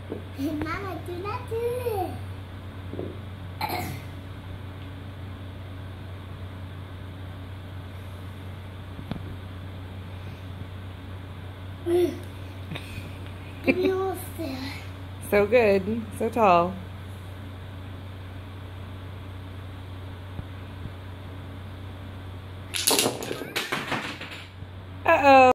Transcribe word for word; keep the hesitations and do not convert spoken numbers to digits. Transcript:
Mama, do not do it. Give me all there. So good. So tall. Uh-oh.